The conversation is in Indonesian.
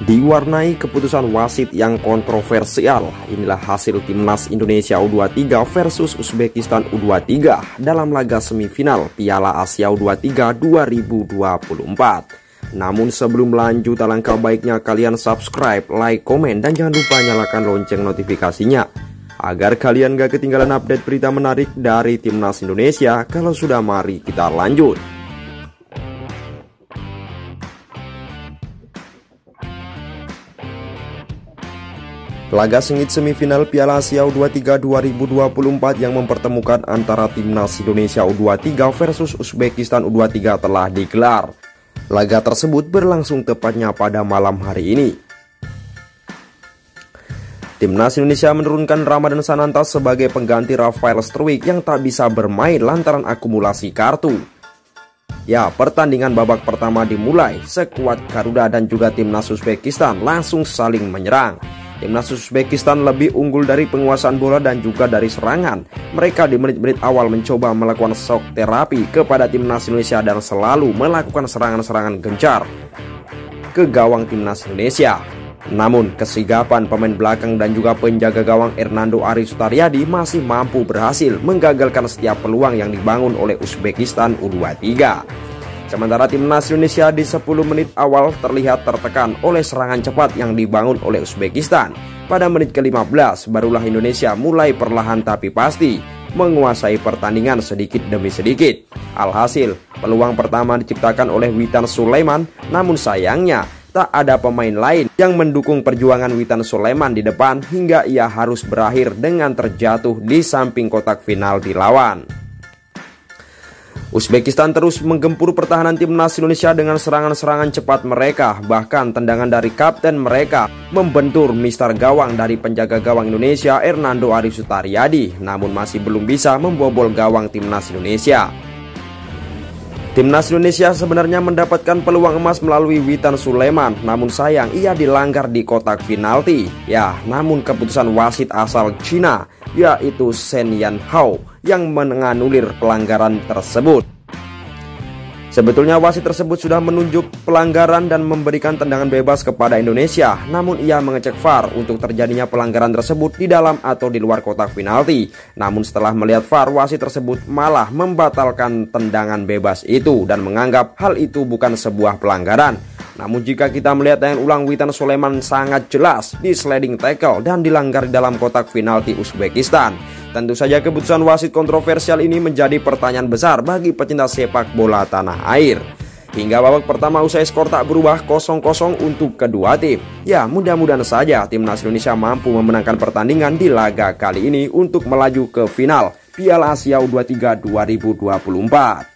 Diwarnai keputusan wasit yang kontroversial, inilah hasil Timnas Indonesia U23 versus Uzbekistan U23 dalam laga semifinal Piala Asia U23 2024. Namun sebelum lanjut, alangkah baiknya kalian subscribe, like, komen, dan jangan lupa nyalakan lonceng notifikasinya agar kalian gak ketinggalan update berita menarik dari Timnas Indonesia. Kalau sudah, mari kita lanjut. Laga sengit semifinal Piala Asia U23 2024 yang mempertemukan antara Timnas Indonesia U23 versus Uzbekistan U23 telah digelar. Laga tersebut berlangsung tepatnya pada malam hari ini. Timnas Indonesia menurunkan Ramadan Sananta sebagai pengganti Rafael Struijk yang tak bisa bermain lantaran akumulasi kartu. Ya, pertandingan babak pertama dimulai, skuad Garuda dan juga Timnas Uzbekistan langsung saling menyerang. Timnas Uzbekistan lebih unggul dari penguasaan bola dan juga dari serangan. Mereka di menit-menit awal mencoba melakukan shock terapi kepada Timnas Indonesia dan selalu melakukan serangan-serangan gencar ke gawang Timnas Indonesia. Namun kesigapan pemain belakang dan juga penjaga gawang Hernando Ari Sutaryadi masih mampu berhasil menggagalkan setiap peluang yang dibangun oleh Uzbekistan U23. Sementara Timnas Indonesia di 10 menit awal terlihat tertekan oleh serangan cepat yang dibangun oleh Uzbekistan. Pada menit ke-15 barulah Indonesia mulai perlahan tapi pasti menguasai pertandingan sedikit demi sedikit. Alhasil peluang pertama diciptakan oleh Witan Sulaiman, namun sayangnya tak ada pemain lain yang mendukung perjuangan Witan Sulaiman di depan hingga ia harus berakhir dengan terjatuh di samping kotak penalti lawan. Uzbekistan terus menggempur pertahanan Timnas Indonesia dengan serangan-serangan cepat mereka. Bahkan tendangan dari kapten mereka membentur mister gawang dari penjaga gawang Indonesia Hernando Ari Sutaryadi, namun masih belum bisa membobol gawang Timnas Indonesia. Timnas Indonesia sebenarnya mendapatkan peluang emas melalui Witan Sulaiman, namun sayang ia dilanggar di kotak penalti. Ya, namun keputusan wasit asal Cina yaitu Shen Yanhao yang menganulir pelanggaran tersebut. Sebetulnya wasit tersebut sudah menunjuk pelanggaran dan memberikan tendangan bebas kepada Indonesia, namun ia mengecek VAR untuk terjadinya pelanggaran tersebut di dalam atau di luar kotak penalti. Namun setelah melihat VAR, wasit tersebut malah membatalkan tendangan bebas itu dan menganggap hal itu bukan sebuah pelanggaran. Namun jika kita melihat dengan ulang, Witan Sulaiman sangat jelas di sliding tackle dan dilanggar di dalam kotak penalti Uzbekistan. Tentu saja keputusan wasit kontroversial ini menjadi pertanyaan besar bagi pecinta sepak bola tanah air. Hingga babak pertama usai skor tak berubah 0-0 untuk kedua tim. Ya, mudah-mudahan saja Timnas Indonesia mampu memenangkan pertandingan di laga kali ini untuk melaju ke final Piala Asia U23 2024.